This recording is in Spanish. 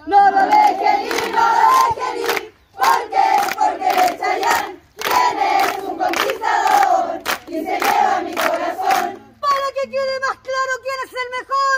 No lo dejen ir, no lo dejen ir. ¿Por qué? Porque Chayanne, ¿quién es un conquistador? Y se lleva mi corazón. Para que quede más claro quién es el mejor.